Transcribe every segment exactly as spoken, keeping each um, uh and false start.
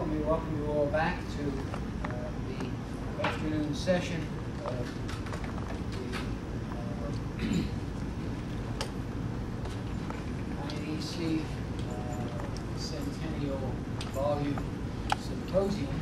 and we welcome you all back to uh, the afternoon session of the uh, I N E C uh, Centennial Volume Symposium.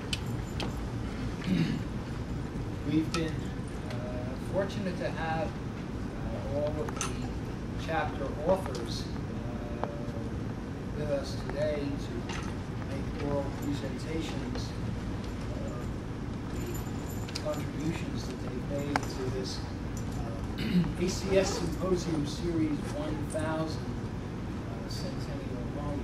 We've been uh, fortunate to have uh, all of the chapter authors uh, with us today to make oral presentations of the contributions that they've made to this uh, A C S Symposium Series one thousand uh, Centennial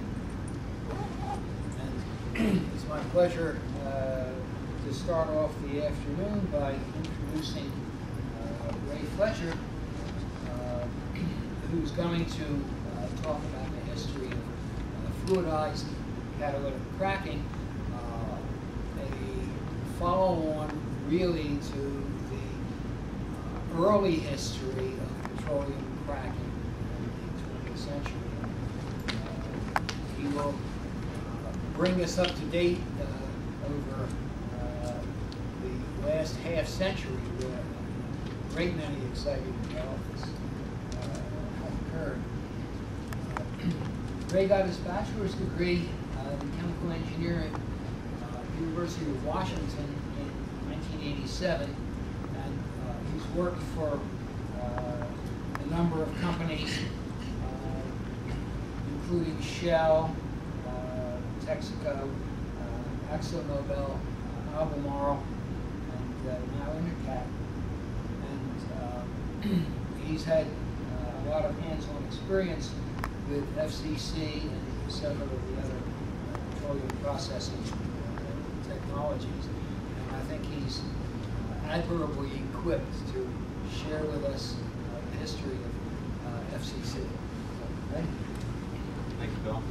Volume. And it's my pleasure uh, to start off the afternoon by introducing uh, Ray Fletcher, uh, who's going to uh, talk about the history of uh, fluidized catalytic cracking, uh, a follow-on really to the uh, early history of petroleum cracking in the twentieth century. Uh, he will uh, bring us up to date uh, over uh, the last half century where a great many exciting developments uh, have occurred. Uh, Ray got his bachelor's degree uh, in chemical engineering at uh, University of Washington in nineteen eighty-seven, and uh, he's worked for uh, a number of companies, uh, including Shell, uh, Texaco, uh, AkzoNobel, uh, Albemarle, and uh, now Intercat. And uh, he's had uh, a lot of hands-on experience with F C C and several of the other uh, petroleum processing uh, technologies. And I think he's uh, admirably equipped to share with us uh, the history of uh, F C C. Okay? Thank you, Bill.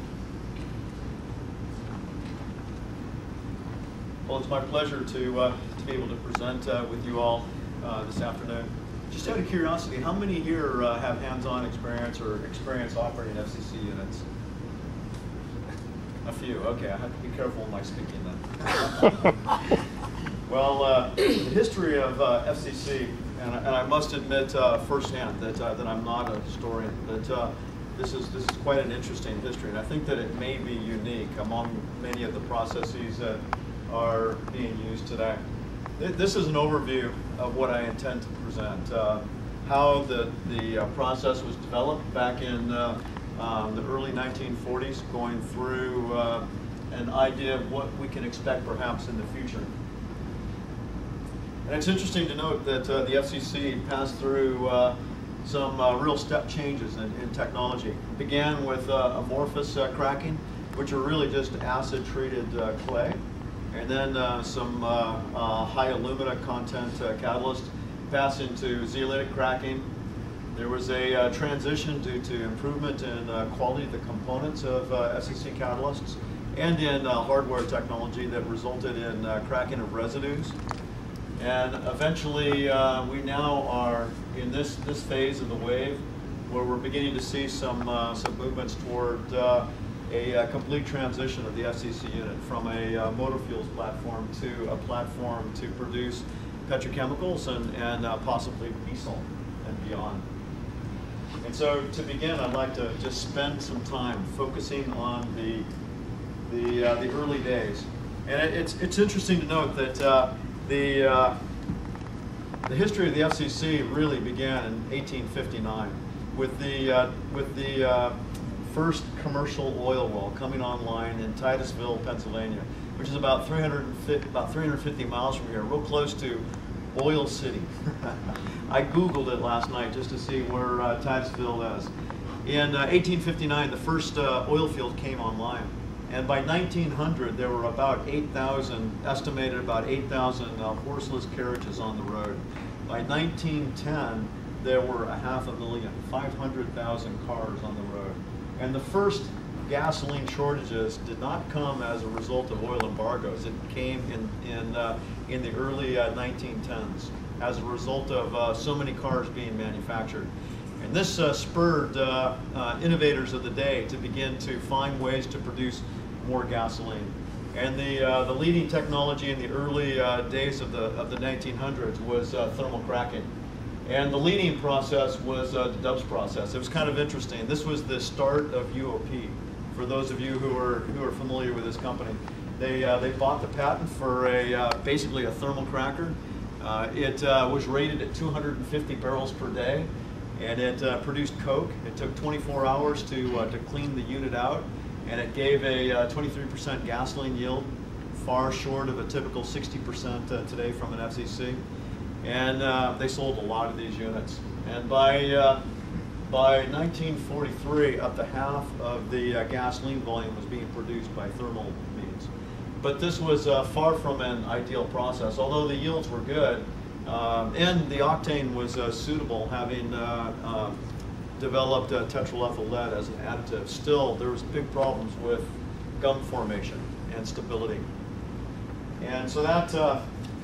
Well, it's my pleasure to, uh, to be able to present uh, with you all uh, this afternoon. Just out of curiosity, how many here uh, have hands-on experience or experience operating F C C units? A few. Okay, I have to be careful in my speaking then. Well, uh, the history of uh, F C C, and, and I must admit uh, firsthand that uh, that I'm not a historian. That uh, this is this is quite an interesting history, and I think that it may be unique among many of the processes that are being used today. This is an overview of what I intend to present. Uh, how the, the uh, process was developed back in uh, um, the early nineteen forties, going through uh, an idea of what we can expect perhaps in the future. And it's interesting to note that uh, the F C C passed through uh, some uh, real step changes in, in technology. It began with uh, amorphous uh, cracking, which are really just acid-treated uh, clay. And then uh, some uh, uh, high alumina content uh, catalyst passed into zeolitic cracking. There was a uh, transition due to improvement in uh, quality of the components of uh, F C C catalysts and in uh, hardware technology that resulted in uh, cracking of residues. And eventually uh, we now are in this, this phase of the wave where we're beginning to see some, uh, some movements toward uh, A, a complete transition of the F C C unit from a uh, motor fuels platform to a platform to produce petrochemicals and, and uh, possibly diesel and beyond. And so to begin, I'd like to just spend some time focusing on the, the, uh, the early days. And it, it's, it's interesting to note that uh, the, uh, the history of the F C C really began in eighteen fifty-nine with the, uh, with the uh, first commercial oil well coming online in Titusville, Pennsylvania, which is about three hundred fifty, about three hundred fifty miles from here, real close to Oil City. I Googled it last night just to see where uh, Titusville is. In uh, eighteen fifty-nine, the first uh, oil field came online. And by nineteen hundred, there were about eight thousand, estimated about eight thousand uh, horseless carriages on the road. By nineteen ten, there were a half a million, five hundred thousand cars on the road. And the first gasoline shortages did not come as a result of oil embargoes. It came in, in, uh, in the early uh, nineteen tens as a result of uh, so many cars being manufactured. And this uh, spurred uh, uh, innovators of the day to begin to find ways to produce more gasoline. And the, uh, the leading technology in the early uh, days of the, of the nineteen hundreds was uh, thermal cracking. And the leading process was uh, the Dubs process. It was kind of interesting. This was the start of U O P. For those of you who are, who are familiar with this company, they, uh, they bought the patent for a, uh, basically a thermal cracker. Uh, it uh, was rated at two hundred fifty barrels per day, and it uh, produced coke. It took twenty-four hours to, uh, to clean the unit out, and it gave a twenty-three percent uh, gasoline yield, far short of a typical sixty percent uh, today from an F C C. And uh, they sold a lot of these units. And by, uh, by nineteen forty-three, up to half of the uh, gasoline volume was being produced by thermal means. But this was uh, far from an ideal process, although the yields were good. Um, and the octane was uh, suitable, having uh, uh, developed uh, tetraethyl lead as an additive. Still, there was big problems with gum formation and stability. And so that, uh,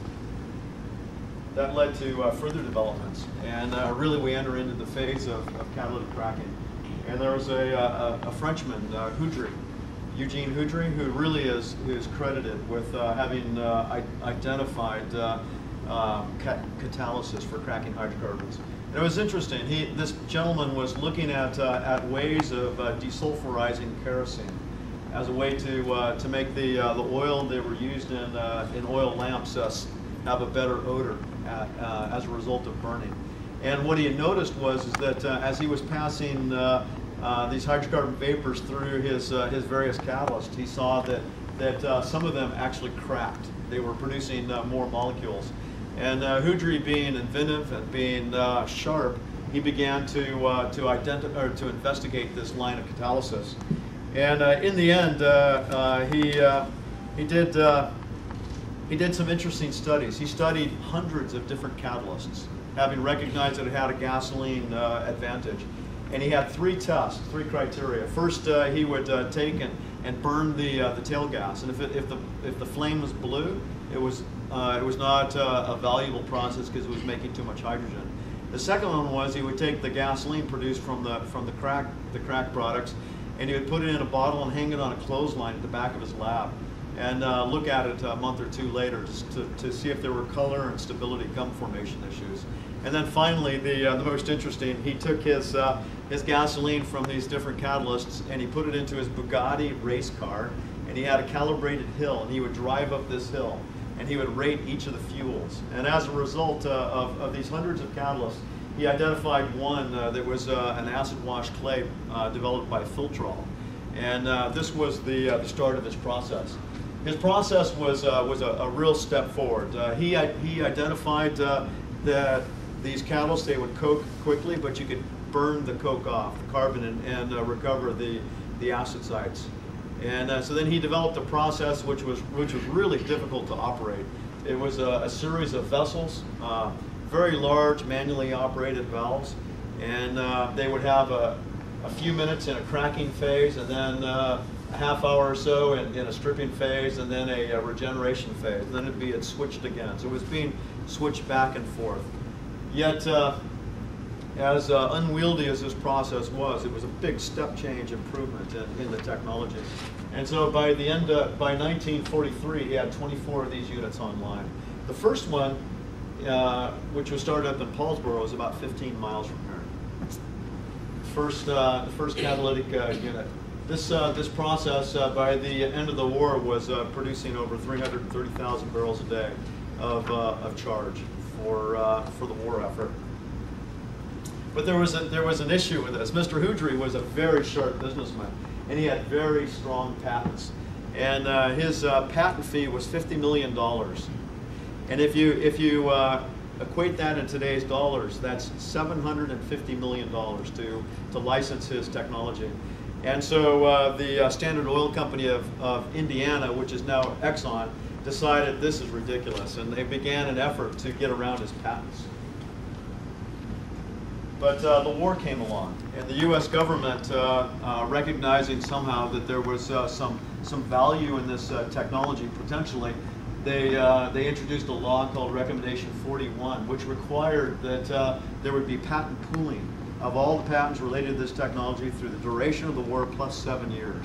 that led to uh, further developments. And uh, really we enter into the phase of, of catalytic cracking. And there was a, a, a Frenchman, uh, Houdry, Eugene Houdry, who really is, who is credited with uh, having uh, identified uh, uh, cat catalysis for cracking hydrocarbons. And it was interesting. He, this gentleman was looking at, uh, at ways of uh, desulfurizing kerosene as a way to, uh, to make the, uh, the oil that were used in, uh, in oil lamps uh, have a better odor at, uh, as a result of burning. And what he had noticed was is that uh, as he was passing uh, uh, these hydrocarbon vapors through his, uh, his various catalysts, he saw that, that uh, some of them actually cracked. They were producing uh, more molecules. And uh, Houdry, being inventive and being uh, sharp, he began to, uh, to, identi or to investigate this line of catalysis. And uh, in the end, uh, uh, he, uh, he, did, uh, he did some interesting studies. He studied hundreds of different catalysts, having recognized that it had a gasoline uh, advantage. And he had three tests, three criteria. First, uh, he would uh, take and, and burn the, uh, the tail gas. And if, it, if, the, if the flame was blue, it was, uh, it was not uh, a valuable process because it was making too much hydrogen. The second one was he would take the gasoline produced from the, from the, crack, the crack products, and he would put it in a bottle and hang it on a clothesline at the back of his lab, and uh, look at it a month or two later just to, to see if there were color and stability gum formation issues. And then finally, the, uh, the most interesting, he took his, uh, his gasoline from these different catalysts and he put it into his Bugatti race car, and he had a calibrated hill, and he would drive up this hill and he would rate each of the fuels. And as a result uh, of, of these hundreds of catalysts, he identified one uh, that was uh, an acid wash clay uh, developed by Filtrol. And uh, this was the, uh, the start of his process. His process was, uh, was a, a real step forward. Uh, he, he identified uh, that these catalysts, they would coke quickly, but you could burn the coke off, the carbon, and, and uh, recover the, the acid sites. And uh, so then he developed a process which was, which was really difficult to operate. It was a, a series of vessels, uh, very large manually operated valves, and uh, they would have a, a few minutes in a cracking phase, and then uh, a half hour or so in, in a stripping phase, and then a, a regeneration phase, and then it'd be it switched again. So it was being switched back and forth. Yet, uh, as uh, unwieldy as this process was, it was a big step change improvement in, in the technology. And so by the end, uh, by nineteen forty-three, he had twenty-four of these units online. The first one, uh, which was started up in Paulsboro, was about fifteen miles from here. First, uh, the first catalytic uh, unit. This, uh, this process, uh, by the end of the war, was uh, producing over three hundred thirty thousand barrels a day of, uh, of charge for, uh, for the war effort. But there was, a, there was an issue with this. Mister Houdry was a very sharp businessman, and he had very strong patents. And uh, his uh, patent fee was fifty million dollars. And if you, if you uh, equate that in today's dollars, that's seven hundred fifty million dollars to, to license his technology. And so uh, the uh, Standard Oil Company of, of Indiana, which is now Exxon, decided this is ridiculous, and they began an effort to get around his patents. But uh, the war came along, and the U S government, uh, uh, recognizing somehow that there was uh, some, some value in this uh, technology potentially, they, uh, they introduced a law called Recommendation forty-one, which required that uh, there would be patent pooling of all the patents related to this technology through the duration of the war plus seven years.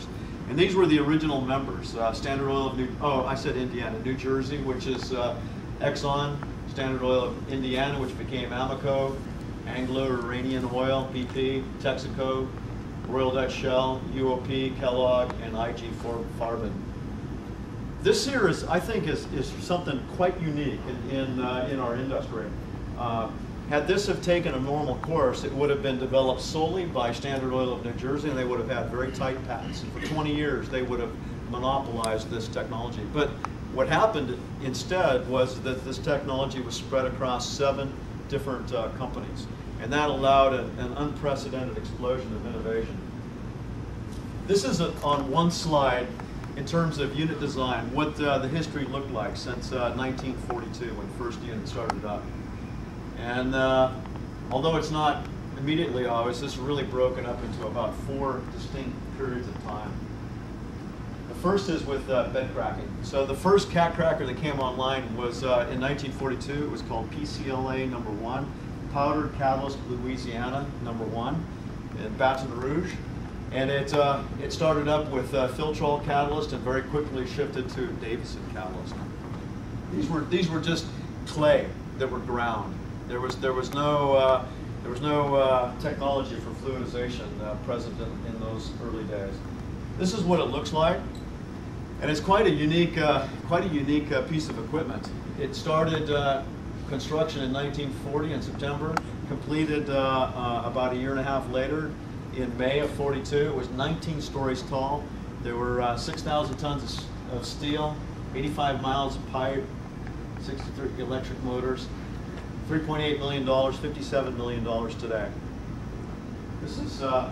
And these were the original members. Uh, Standard Oil of New, oh, I said Indiana, New Jersey, which is uh, Exxon, Standard Oil of Indiana, which became Amoco, Anglo-Iranian Oil, B P, Texaco, Royal Dutch Shell, U O P, Kellogg, and I G Farben. This here is, I think, is, is something quite unique in, in, uh, in our industry. Uh, had this have taken a normal course, it would have been developed solely by Standard Oil of New Jersey, and they would have had very tight patents. And for twenty years, they would have monopolized this technology. But what happened instead was that this technology was spread across seven different uh, companies. And that allowed an, an unprecedented explosion of innovation. This is a, on one slide, in terms of unit design, what uh, the history looked like since uh, nineteen forty-two, when the first unit started up. And uh, although it's not immediately obvious, this is really broken up into about four distinct periods of time. The first is with uh, bed cracking. So the first cat cracker that came online was uh, in nineteen forty-two. It was called P C L A number one, Powdered Catalyst Louisiana number one, in Baton Rouge. And it, uh, it started up with uh, Filtrol catalyst and very quickly shifted to Davison catalyst. These were, these were just clay that were ground. There was, there was no, uh, there was no uh, technology for fluidization uh, present in, in those early days. This is what it looks like. And it's quite a unique, uh, quite a unique uh, piece of equipment. It started uh, construction in nineteen forty in September, completed uh, uh, about a year and a half later in May of forty-two. It was nineteen stories tall. There were uh, six thousand tons of, of steel, eighty-five miles of pipe, sixty-three electric motors, three point eight million dollars, fifty-seven million dollars today. This is uh,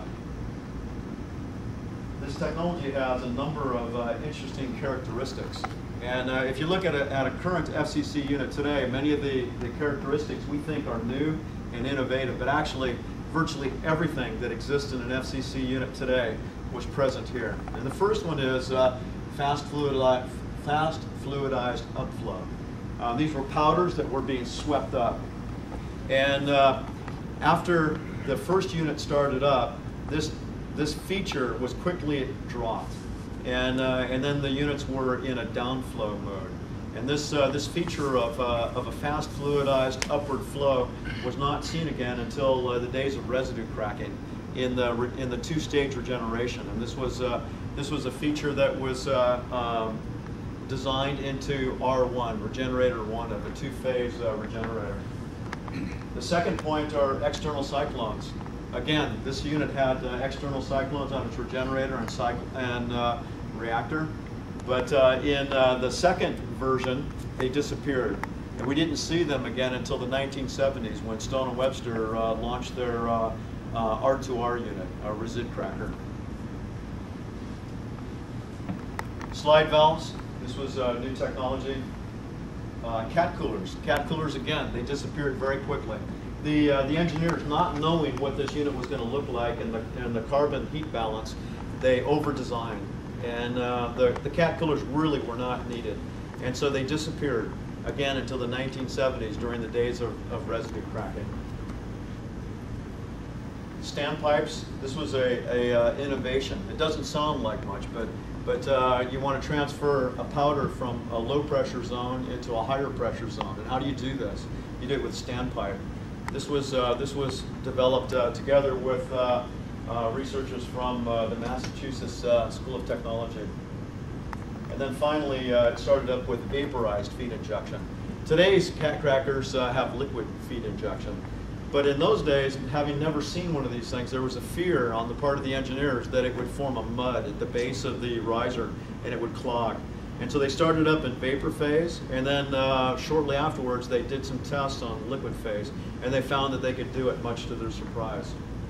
this technology has a number of uh, interesting characteristics. And uh, if you look at a, at a current F C C unit today, many of the, the characteristics we think are new and innovative, but actually virtually everything that exists in an F C C unit today was present here. And the first one is uh, fast, fluidi fast fluidized upflow. Uh, these were powders that were being swept up. And uh, after the first unit started up, this, this feature was quickly dropped. And, uh, and then the units were in a downflow mode. And this, uh, this feature of, uh, of a fast fluidized upward flow was not seen again until uh, the days of residue cracking in the, re in the two-stage regeneration. And this was, uh, this was a feature that was uh, um, designed into R one, regenerator one, of a two-phase uh, regenerator. The second point are external cyclones. Again, this unit had uh, external cyclones on its regenerator and, cycle and uh, reactor. But uh, in uh, the second version, they disappeared. And we didn't see them again until the nineteen seventies, when Stone and Webster uh, launched their uh, uh, R two R unit, a resid cracker. Slide valves. This was uh, new technology. Uh, cat coolers. Cat coolers, again, they disappeared very quickly. The, uh, the engineers, not knowing what this unit was going to look like and the, and the carbon heat balance, they over-designed. And uh, the, the cat coolers really were not needed. And so they disappeared, again, until the nineteen seventies, during the days of, of residue cracking. Standpipes. This was a, a uh, innovation. It doesn't sound like much, but, but uh, you want to transfer a powder from a low pressure zone into a higher pressure zone. And how do you do this? You do it with standpipe. This was, uh, this was developed uh, together with uh, uh, researchers from uh, the Massachusetts uh, School of Technology. And then finally, uh, it started up with vaporized feed injection. Today's cat crackers uh, have liquid feed injection. But in those days, having never seen one of these things, there was a fear on the part of the engineers that it would form a mud at the base of the riser and it would clog. And so they started up in vapor phase, and then uh, shortly afterwards they did some tests on liquid phase, and they found that they could do it, much to their surprise.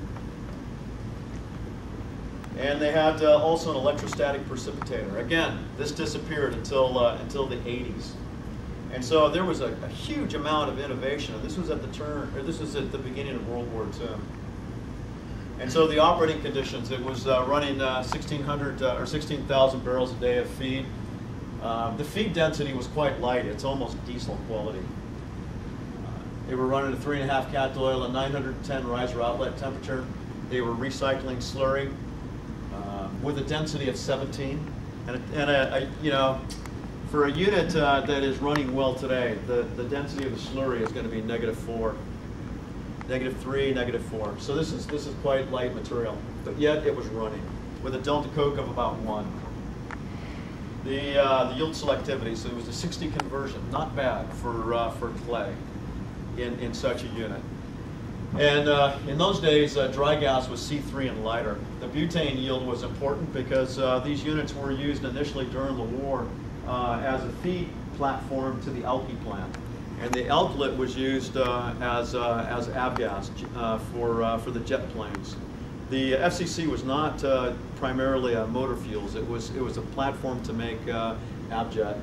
And they had uh, also an electrostatic precipitator. Again, this disappeared until, uh, until the eighties. And so there was a, a huge amount of innovation. This was at the turn, or this was at the beginning of World War Two. And so the operating conditions, it was uh, running uh, sixteen hundred uh, or sixteen thousand barrels a day of feed. Uh, the feed density was quite light. It's almost diesel quality. Uh, they were running a three and a half cat oil, a nine hundred ten riser outlet temperature. They were recycling slurry. Uh, uh, with a density of seventeen. And, a, and a, a, you know, for a unit uh, that is running well today, the, the density of the slurry is going to be negative four, negative three, negative four. So this is, this is quite light material, but yet it was running with a delta coke of about one. The, uh, the yield selectivity, so it was a sixty conversion, not bad for, uh, for clay in, in such a unit. And uh, in those days, uh, dry gas was C three and lighter. The butane yield was important because uh, these units were used initially during the war uh, as a feed platform to the Alky plant. And the alkylate was used uh, as, uh, as avgas uh, for, uh, for the jet planes. The F C C was not uh, primarily uh, motor fuels. It was, it was a platform to make uh, avjet.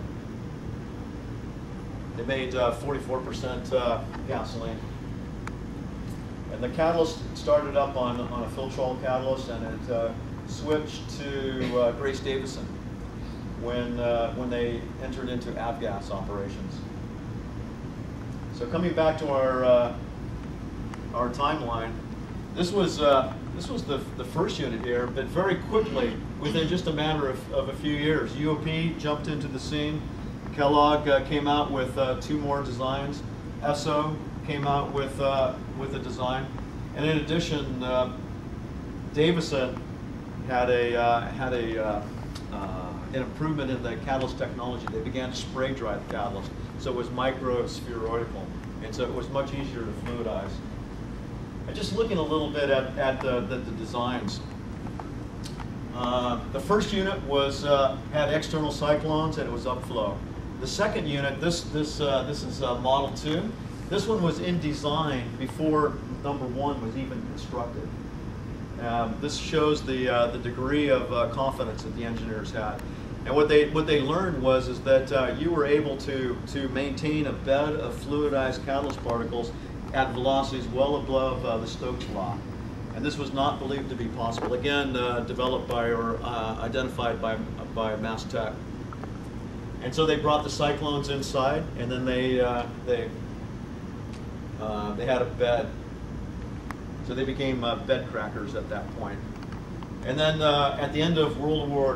They made forty-four percent uh, uh, gasoline. And the catalyst started up on, on a Filtrol catalyst, and it uh, switched to uh, Grace Davison when, uh, when they entered into avgas operations. So coming back to our, uh, our timeline, this was, uh, this was the, the first unit here, but very quickly, within just a matter of, of a few years, U O P jumped into the scene. Kellogg uh, came out with uh, two more designs. Esso came out with, uh, with a design. And in addition, uh, Davison had a, uh, had a, uh, uh, an improvement in the catalyst technology. They began to spray dry the catalyst, so it was microspheroidal, and so it was much easier to fluidize. And just looking a little bit at, at the, the, the designs. Uh, the first unit was, uh, had external cyclones and it was upflow. The second unit, this, this, uh, this is uh, Model two. This one was in design before number one was even constructed. Um, this shows the, uh, the degree of uh, confidence that the engineers had. And what they, what they learned was is that uh, you were able to, to maintain a bed of fluidized catalyst particles at velocities well above uh, the Stokes law. And this was not believed to be possible. Again, uh, developed by or uh, identified by, by Mass Tech. And so they brought the cyclones inside, and then they, uh, they, uh, they had a bed. So they became uh, bed crackers at that point. And then uh, at the end of World War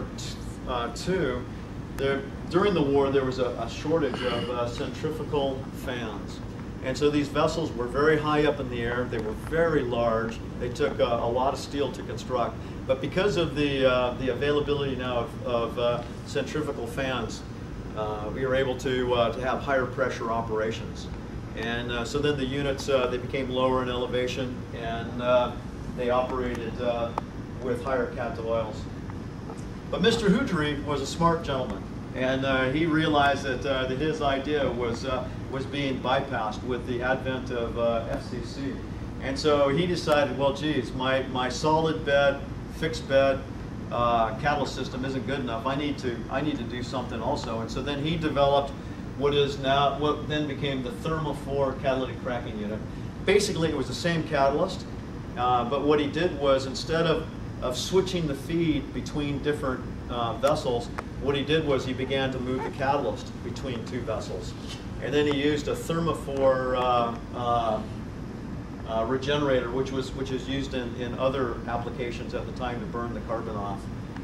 Two, there, during the war, there was a, a shortage of uh, centrifugal fans. And so these vessels were very high up in the air. They were very large. They took uh, a lot of steel to construct. But because of the, uh, the availability now of, of uh, centrifugal fans, uh, we were able to, uh, to have higher pressure operations. And uh, so then the units, uh, they became lower in elevation, and uh, they operated uh, with higher captive oils. But Mister Houdry was a smart gentleman, and uh, he realized that, uh, that his idea was, uh, was being bypassed with the advent of uh, F C C. And so he decided, well, geez, my, my solid bed, fixed bed, uh, catalyst system isn't good enough. I need to, I need to do something also. And so then he developed what is now, what then became the Thermofor catalytic cracking unit. Basically, it was the same catalyst, uh, but what he did was, instead of, of switching the feed between different uh, vessels, what he did was he began to move the catalyst between two vessels. And then he used a Thermofor uh, uh, uh, regenerator, which was which is used in, in other applications at the time to burn the carbon off.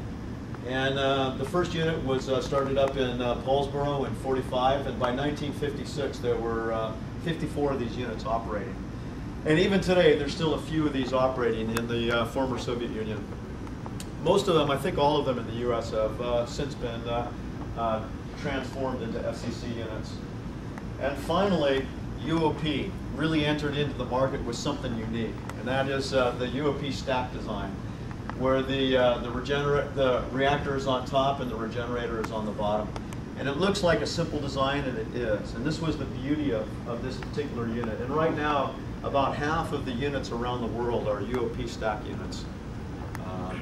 And uh, the first unit was uh, started up in uh, Paulsboro in forty-five, and by nineteen fifty-six there were uh, fifty-four of these units operating. And even today there's still a few of these operating in the uh, former Soviet Union. Most of them, I think all of them in the U S have uh, since been uh, uh, transformed into F C C units. And finally, U O P really entered into the market with something unique, and that is uh, the U O P stack design, where the, uh, the, regenerate, the reactor is on top and the regenerator is on the bottom. And it looks like a simple design, and it is. And this was the beauty of, of this particular unit. And right now, about half of the units around the world are U O P stack units. Um,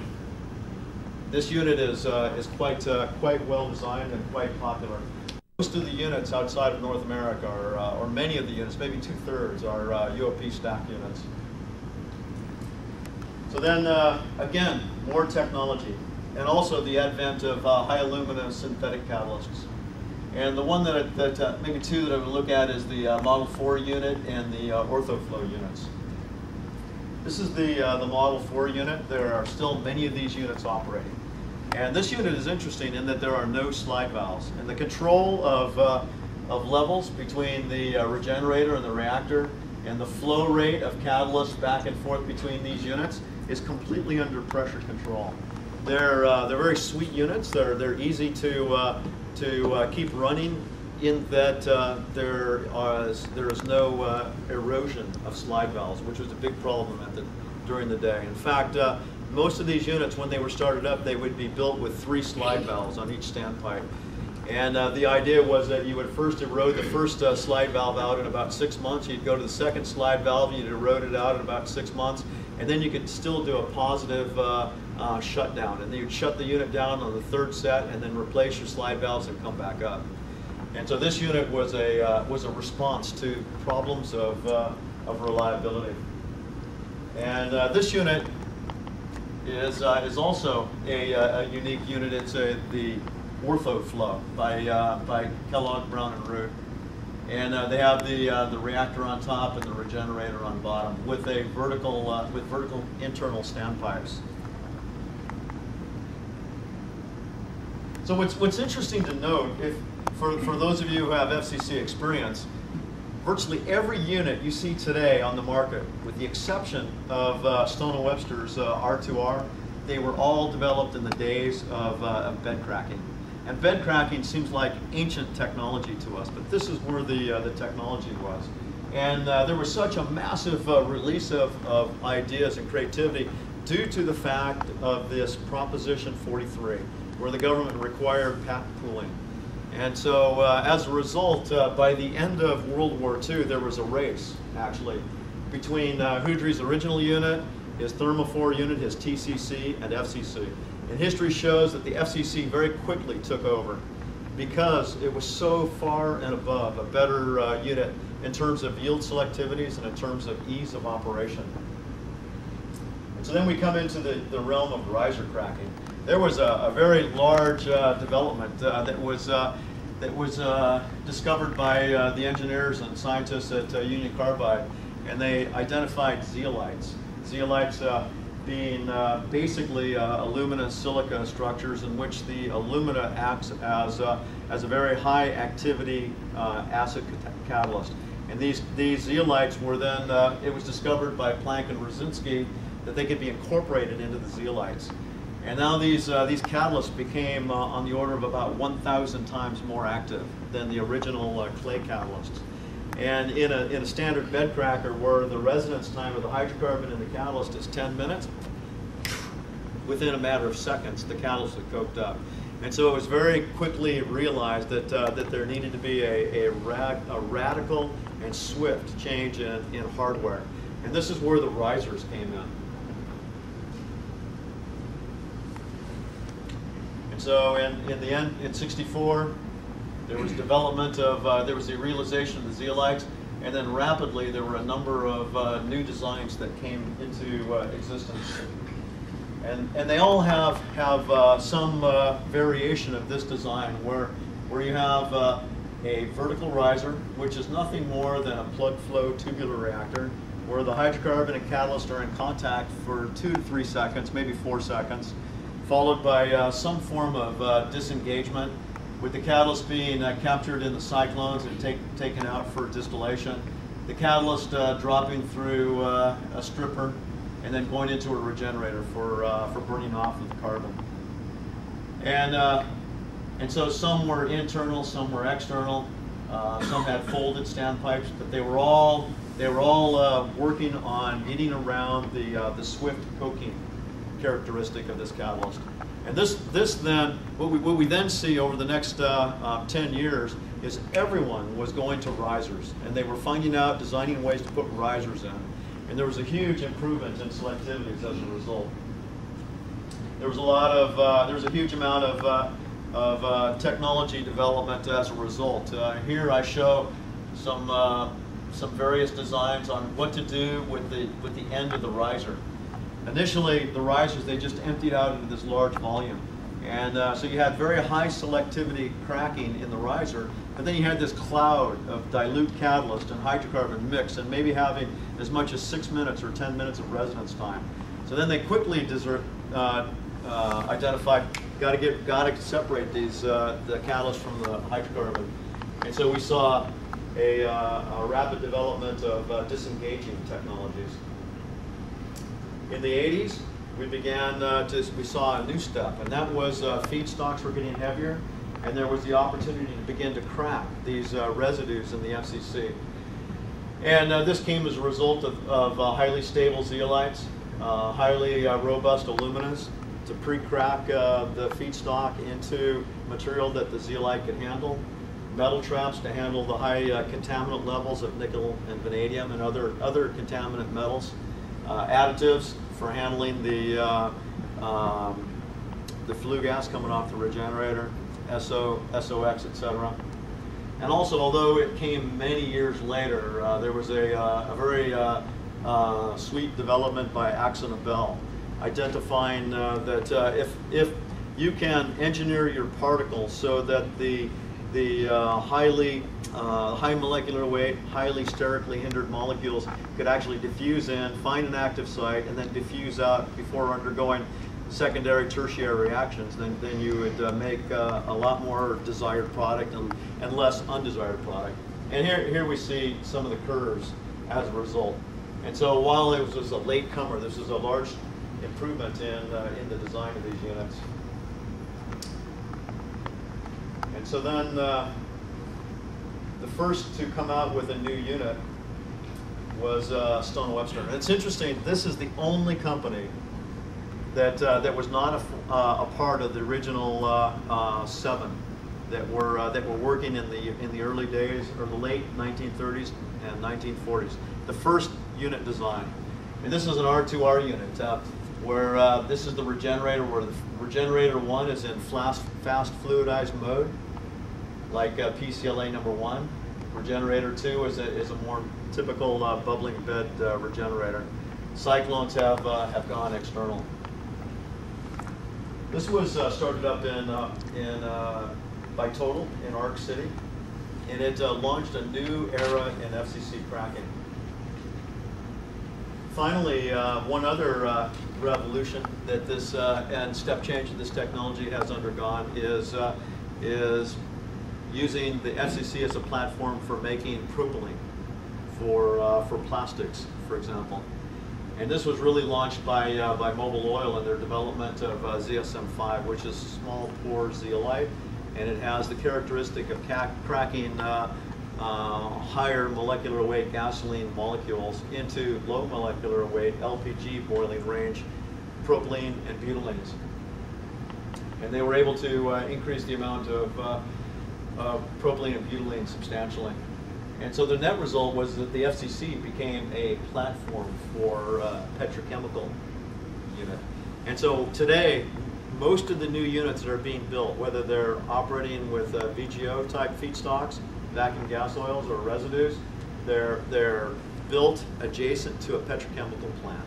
this unit is, uh, is quite, uh, quite well designed and quite popular. Most of the units outside of North America, are, uh, or many of the units, maybe two-thirds, are uh, U O P stack units. So then, uh, again, more technology, and also the advent of uh, high alumina synthetic catalysts. And the one that, that uh, maybe two that I would look at is the uh, Model four unit and the uh, Orthoflow units. This is the, uh, the Model four unit. There are still many of these units operating. And this unit is interesting in that there are no slide valves. And the control of, uh, of levels between the uh, regenerator and the reactor and the flow rate of catalyst back and forth between these units is completely under pressure control. They're, uh, they're very sweet units. They're, they're easy to, uh, to uh, keep running in that uh, there, are, there is no uh, erosion of slide valves, which was a big problem at the, during the day. In fact, uh, most of these units, when they were started up, they would be built with three slide valves on each standpipe. And uh, the idea was that you would first erode the first uh, slide valve out in about six months. You'd go to the second slide valve, you'd erode it out in about six months, and then you could still do a positive uh, uh, shutdown. And then you'd shut the unit down on the third set and then replace your slide valves and come back up. And so this unit was a, uh, was a response to problems of, uh, of reliability. And uh, this unit is, uh, is also a, a unique unit. It's a, the OrthoFlow by, uh, by Kellogg, Brown and Root. And uh, they have the, uh, the reactor on top and the regenerator on bottom with a vertical, uh, with vertical internal standpipes. So what's, what's interesting to note, if, for, for those of you who have F C C experience, virtually every unit you see today on the market, with the exception of uh, Stone and Webster's uh, R two R, they were all developed in the days of, uh, of bed cracking. And bed cracking seems like ancient technology to us, but this is where the, uh, the technology was. And uh, there was such a massive uh, release of, of ideas and creativity due to the fact of this Proposition forty-three, where the government required patent pooling. And so uh, as a result, uh, by the end of World War Two, there was a race, actually, between uh, Houdry's original unit, his Thermofor unit, his T C C, and F C C. And history shows that the F C C very quickly took over because it was so far and above a better uh, unit in terms of yield selectivities and in terms of ease of operation. And so then we come into the, the realm of riser cracking. There was a, a very large uh, development uh, that was, uh, that was uh, discovered by uh, the engineers and scientists at uh, Union Carbide, and they identified zeolites. Zeolites uh, being uh, basically uh, alumina silica structures in which the alumina acts as, uh, as a very high activity uh, acid catalyst. And these, these zeolites were then, uh, it was discovered by Planck and Rosinski that they could be incorporated into the zeolites. And now these, uh, these catalysts became uh, on the order of about one thousand times more active than the original uh, clay catalysts. And in a, in a standard bed cracker where the residence time of the hydrocarbon in the catalyst is ten minutes, within a matter of seconds, the catalyst had coked up. And so it was very quickly realized that, uh, that there needed to be a, a, rad, a radical and swift change in, in hardware. And this is where the risers came in. And so in, in the end, in sixty-four, there was development of, uh, there was the realization of the zeolites, and then rapidly there were a number of uh, new designs that came into uh, existence. And, and they all have, have uh, some uh, variation of this design where, where you have uh, a vertical riser, which is nothing more than a plug flow tubular reactor, where the hydrocarbon and catalyst are in contact for two to three seconds, maybe four seconds, followed by uh, some form of uh, disengagement, with the catalyst being uh, captured in the cyclones and take, taken out for distillation, the catalyst uh, dropping through uh, a stripper and then going into a regenerator for, uh, for burning off of the carbon. And, uh, and so some were internal, some were external, uh, some had folded standpipes, but they were all, they were all uh, working on getting around the, uh, the swift coking characteristic of this catalyst. And this, this then, what we, what we then see over the next uh, uh, ten years is everyone was going to risers, and they were finding out, designing ways to put risers in. And there was a huge improvement in selectivities as a result. There was a lot of, uh, there was a huge amount of, uh, of uh, technology development as a result. Uh, here I show some, uh, some various designs on what to do with the, with the end of the riser. Initially, the risers, they just emptied out into this large volume. And uh, so you had very high selectivity cracking in the riser, but then you had this cloud of dilute catalyst and hydrocarbon mix, and maybe having as much as six minutes or ten minutes of residence time. So then they quickly desert, uh, uh, identified, got to get, got to separate these uh, the catalyst from the hydrocarbon, and so we saw a, uh, a rapid development of uh, disengaging technologies. In the eighties, we began uh, to, we saw a new step, and that was uh, feedstocks were getting heavier, and there was the opportunity to begin to crack these uh, residues in the F C C. And uh, this came as a result of, of uh, highly stable zeolites, uh, highly uh, robust aluminas to pre-crack uh, the feedstock into material that the zeolite could handle, metal traps to handle the high uh, contaminant levels of nickel and vanadium and other, other contaminant metals, uh, additives for handling the, uh, um, the flue gas coming off the regenerator, S O, S O X, et cetera. And also, although it came many years later, uh, there was a, uh, a very uh, uh, sweet development by AkzoNobel, identifying uh, that uh, if, if you can engineer your particles so that the, the uh, highly uh, high molecular weight, highly sterically hindered molecules could actually diffuse in, find an active site, and then diffuse out before undergoing secondary, tertiary reactions, then, then you would uh, make uh, a lot more desired product and, and less undesired product. And here, here we see some of the curves as a result. And so while it was, was a late comer, this is a large improvement in, uh, in the design of these units. And so then uh, the first to come out with a new unit was uh, Stone Webster. And it's interesting, this is the only company that uh, that was not a, uh, a part of the original uh, uh, seven that were uh, that were working in the in the early days or the late nineteen thirties and nineteen forties. The first unit design, and this is an R two R unit uh, where uh, this is the regenerator, where the regenerator one is in fast fast fluidized mode, like uh, P C L A number one. Regenerator two is a is a more typical uh, bubbling bed uh, regenerator. Cyclones have uh, have gone external. This was uh, started up in, uh, in, uh, by Total in Arc City, and it uh, launched a new era in F C C cracking. Finally, uh, one other uh, revolution that this, uh, and step change that this technology has undergone is, uh, is using the F C C as a platform for making propylene for, uh, for plastics, for example. And this was really launched by, uh, by Mobil Oil in their development of uh, Z S M five, which is small pore zeolite, and it has the characteristic of cracking uh, uh, higher molecular weight gasoline molecules into low molecular weight L P G boiling range propylene and butylenes. And they were able to uh, increase the amount of uh, uh, propylene and butylene substantially. And so the net result was that the F C C became a platform for uh, petrochemical unit. And so today, most of the new units that are being built, whether they're operating with uh, V G O type feedstocks, vacuum gas oils, or residues, they're, they're built adjacent to a petrochemical plant.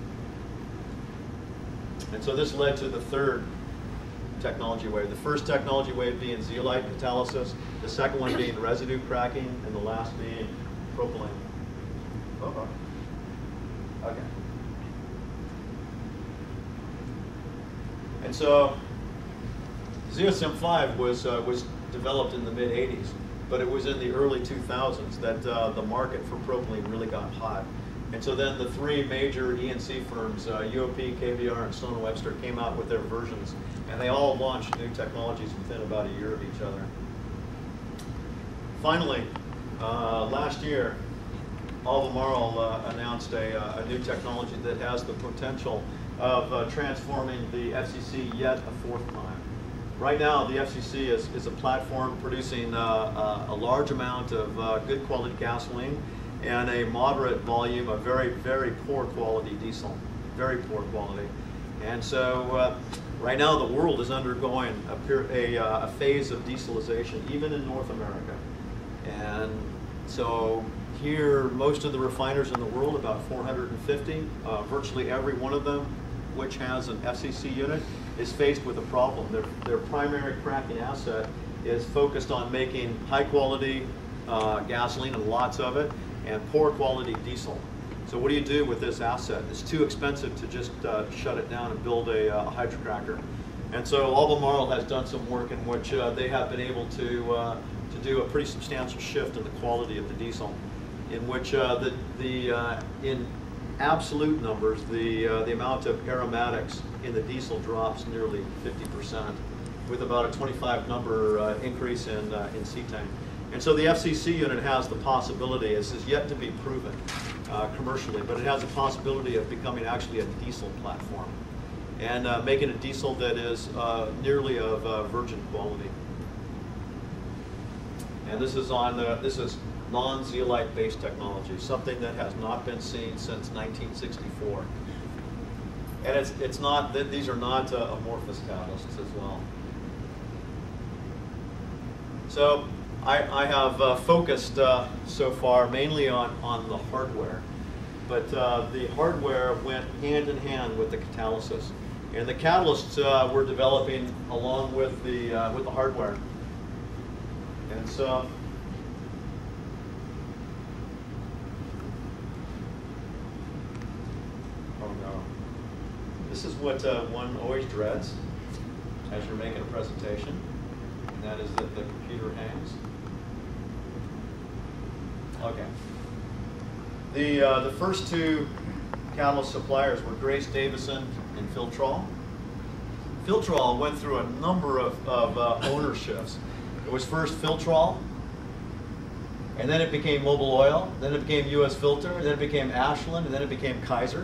And so this led to the third technology wave. The first technology wave being zeolite catalysis, the second one being residue cracking, and the last being propylene. Oh, okay. And so Z S M five was uh, was developed in the mid eighties, but it was in the early two thousands that uh, the market for propylene really got hot. And so then the three major E and C firms, uh, U O P, K B R, and Stone Webster, came out with their versions, and they all launched new technologies within about a year of each other. Finally, uh, last year, Albemarle uh, announced a, uh, a new technology that has the potential of uh, transforming the F C C yet a fourth time. Right now, the F C C is, is a platform producing uh, uh, a large amount of uh, good quality gasoline and a moderate volume of very, very poor quality diesel, very poor quality. And so uh, right now the world is undergoing a, pure, a, uh, a phase of dieselization, even in North America. And so here, most of the refiners in the world, about four hundred fifty, uh, virtually every one of them which has an F C C unit, is faced with a problem. Their, their primary cracking asset is focused on making high quality uh, gasoline, and lots of it, and poor quality diesel. So what do you do with this asset? It's too expensive to just uh, shut it down and build a, uh, a hydrocracker. And so Albemarle has done some work in which uh, they have been able to, uh, to do a pretty substantial shift in the quality of the diesel, in which uh, the, the uh, in absolute numbers, the, uh, the amount of aromatics in the diesel drops nearly fifty percent, with about a twenty-five number uh, increase in, uh, in cetane. And so the F C C unit has the possibility, this is yet to be proven uh, commercially, but it has a possibility of becoming actually a diesel platform, and uh, making a diesel that is uh, nearly of uh, virgin quality. And this is on the, this is non-zeolite based technology, something that has not been seen since nineteen sixty-four. And it's, it's not, these are not uh, amorphous catalysts as well. So I, I have uh, focused uh, so far mainly on, on the hardware, but uh, the hardware went hand in hand with the catalysis. And the catalysts uh, we're developing along with the, uh, with the hardware. And so, oh no. This is what uh, one always dreads as you're making a presentation, and that is that the computer hangs. Okay. The, uh, the first two catalyst suppliers were Grace Davison and Filtrol. Filtrol went through a number of, of uh, ownerships. It was first Filtrol, and then it became Mobil Oil, then it became U S Filter, then it became Ashland, and then it became Kaiser.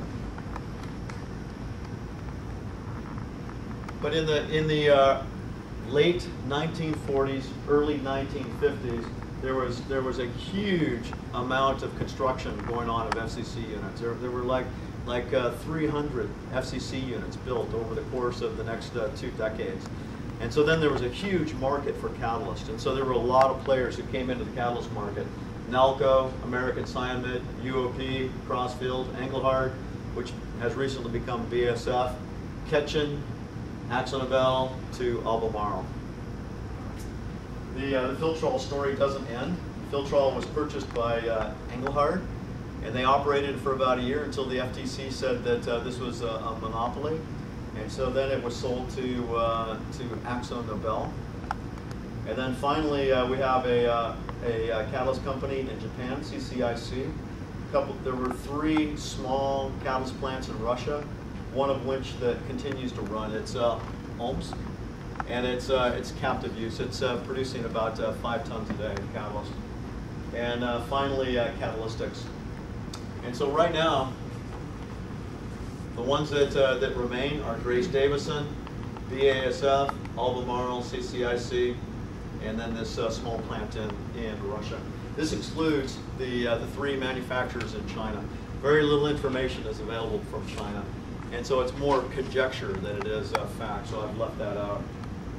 But in the, in the uh, late nineteen forties, early nineteen fifties, there was, there was a huge amount of construction going on of F C C units. There, there were like, like uh, three hundred F C C units built over the course of the next uh, two decades. And so then there was a huge market for catalyst. And so there were a lot of players who came into the catalyst market. Nalco, American Cyanamid, U O P, Crossfield, Engelhard, which has recently become B A S F, Ketjen, AkzoNobel, to Albemarle. The, uh, the Filtrol story doesn't end. Filtrol was purchased by uh, Engelhard, and they operated for about a year until the F T C said that uh, this was a, a monopoly. And so then it was sold to, uh, to AkzoNobel. And then finally, uh, we have a, uh, a, a catalyst company in Japan, C C I C. Couple, there were three small catalyst plants in Russia, one of which that continues to run. It's uh, Ohms, and it's, uh, it's captive use. It's uh, producing about uh, five tons a day of catalyst. And uh, finally, uh, Catalystics. And so right now, the ones that, uh, that remain are Grace Davison, B A S F, Albemarle, C C I C, and then this uh, small plant in, in Russia. This excludes the, uh, the three manufacturers in China. Very little information is available from China. And so it's more conjecture than it is uh, fact, so I've left that out.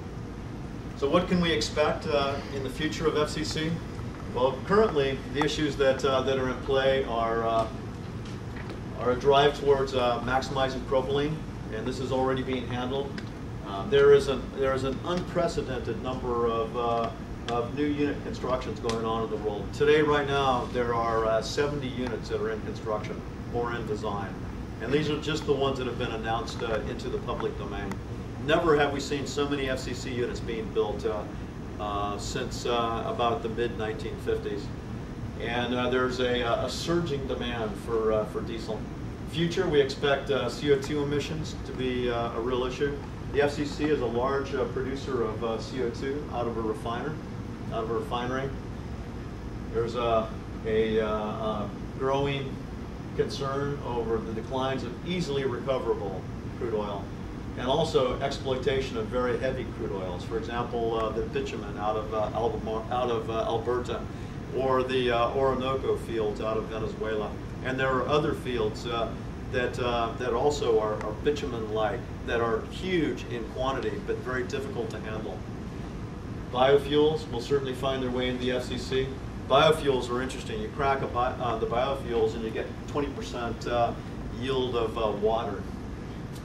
So what can we expect uh, in the future of F C C? Well, currently, the issues that, uh, that are in play are uh, are a drive towards uh, maximizing propylene, and this is already being handled. Uh, there is a there is an unprecedented number of uh, of new unit constructions going on in the world today. Right now, there are uh, seventy units that are in construction or in design, and these are just the ones that have been announced uh, into the public domain. Never have we seen so many F C C units being built uh, uh, since uh, about the mid nineteen fifties. And uh, there's a, a surging demand for, uh, for diesel. Future, we expect uh, C O two emissions to be uh, a real issue. The F C C is a large uh, producer of uh, C O two out of a refiner, out of a refinery. There's a, a, uh, a growing concern over the declines of easily recoverable crude oil, and also exploitation of very heavy crude oils. For example, uh, the bitumen out of, uh, Albemarle, out of uh, Alberta, or the uh, Orinoco fields out of Venezuela. And there are other fields uh, that, uh, that also are, are bitumen-like, that are huge in quantity, but very difficult to handle. Biofuels will certainly find their way into the F C C. Biofuels are interesting. You crack a bi uh, the biofuels and you get twenty percent uh, yield of uh, water.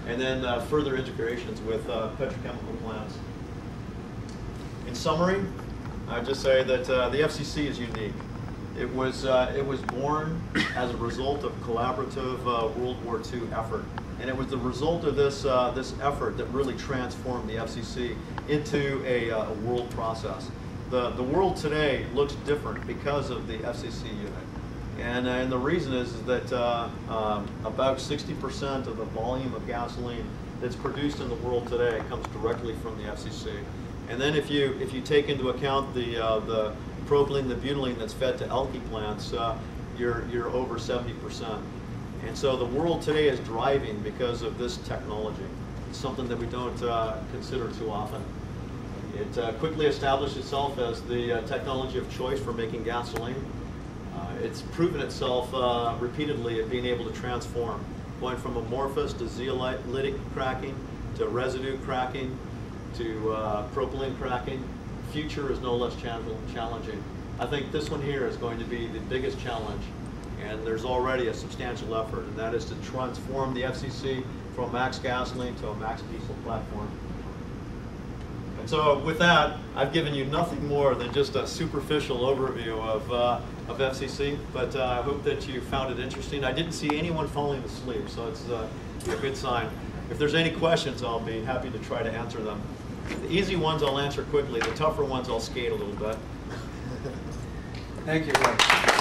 and then uh, further integrations with uh, petrochemical plants. In summary, I'd just say that uh, the F C C is unique. It was, uh, it was born as a result of collaborative uh, World War Two effort. And it was the result of this, uh, this effort that really transformed the F C C into a, uh, a world process. The, the world today looks different because of the F C C unit. And, uh, and the reason is, is that uh, um, about sixty percent of the volume of gasoline that's produced in the world today comes directly from the F C C. And then if you, if you take into account the, uh, the propylene, the butylene that's fed to alky plants, uh, you're, you're over seventy percent. And so the world today is driving because of this technology. It's something that we don't uh, consider too often. It uh, quickly established itself as the uh, technology of choice for making gasoline. Uh, it's proven itself uh, repeatedly at being able to transform, going from amorphous to zeolitic cracking, to residue cracking, to uh, propylene cracking. Future is no less challenging. I think this one here is going to be the biggest challenge, and there's already a substantial effort, and that is to transform the F C C from a max gasoline to a max diesel platform. And so with that, I've given you nothing more than just a superficial overview of, uh, of F C C, but uh, I hope that you found it interesting. I didn't see anyone falling asleep, so it's uh, a good sign. If there's any questions, I'll be happy to try to answer them. The easy ones I'll answer quickly. The tougher ones I'll skate a little bit. Thank you, Ray.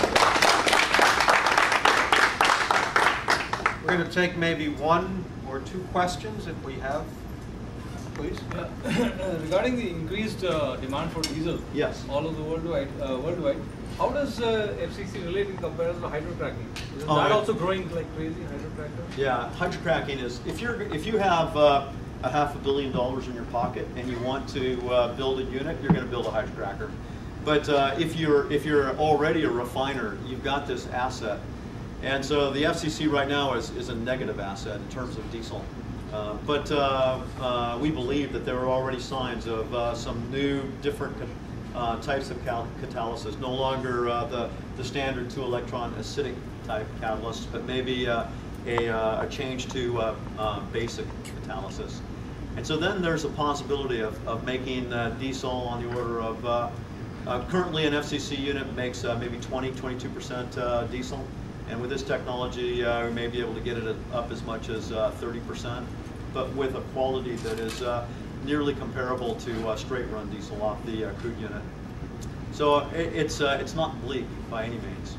We're going to take maybe one or two questions if we have. Please. Yeah. Regarding the increased uh, demand for diesel, yes, all over the worldwide, uh, worldwide, how does uh, F C C relate in comparison to hydrocracking? Is oh, that yeah. also growing like crazy, hydrocracker? Yeah, hydrocracking is, if you're if you have uh, a half a billion dollars in your pocket and you want to uh, build a unit, you're going to build a hydrocracker. But uh, if you're if you're already a refiner, you've got this asset, and so the F C C right now is is a negative asset in terms of diesel. Uh, but uh, uh, we believe that there are already signs of uh, some new, different uh, types of cal catalysis. No longer uh, the the standard two-electron acidic type catalyst, but maybe uh, a, uh, a change to uh, uh, basic catalysis. And so then there's a possibility of, of making uh, diesel on the order of, uh, uh, currently an F C C unit makes uh, maybe twenty, twenty-two percent uh, diesel. And with this technology, uh, we may be able to get it up as much as uh, thirty percent, but with a quality that is uh, nearly comparable to uh, straight-run diesel off the uh, crude unit. So uh, it, it's, uh, it's not bleak by any means.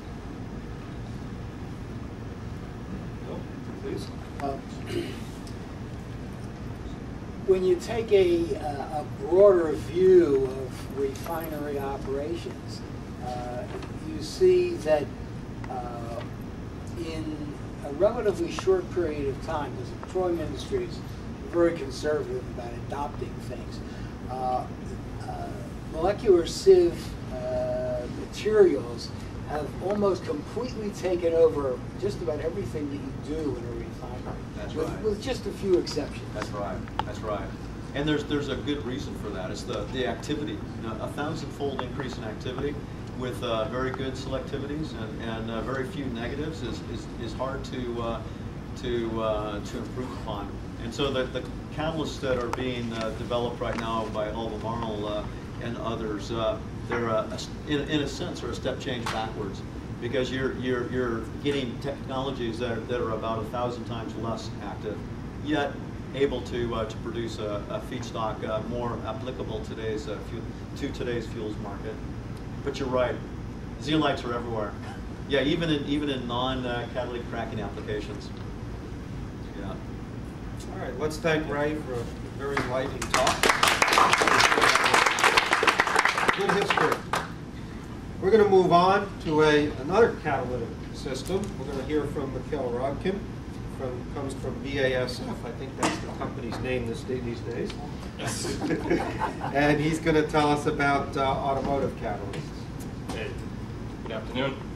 No, please. Uh, when you take a, uh, a broader view of refinery operations, uh, you see that uh, in a relatively short period of time, because the petroleum industry is very conservative about adopting things, uh, uh, molecular sieve uh, materials have almost completely taken over just about everything that you do in a refinery. That's with, right. with just a few exceptions. That's right. That's right. And there's there's a good reason for that. It's the the activity. You know, a thousand-fold increase in activity with uh, very good selectivities and and uh, very few negatives is is, is hard to uh, to uh, to improve upon. And so the the catalysts that are being uh, developed right now by Albemarle uh, and others, uh, they're uh, a, in in a sense are a step change backwards, because you're you're you're getting technologies that are, that are about a thousand times less active, yet able to uh, to produce a, a feedstock uh, more applicable today's uh, fuel, to today's fuels market. But you're right, zeolites are everywhere. Yeah, even in even in non-catalytic cracking applications. Yeah. All right, let's thank Ray for a very enlightening talk. Good history. We're going to move on to a another catalytic system. We're going to hear from Mikhail Rodkin. From, comes from B A S F. I think that's the company's name this day, these days. And he's going to tell us about uh, automotive catalysts. Hey, good afternoon.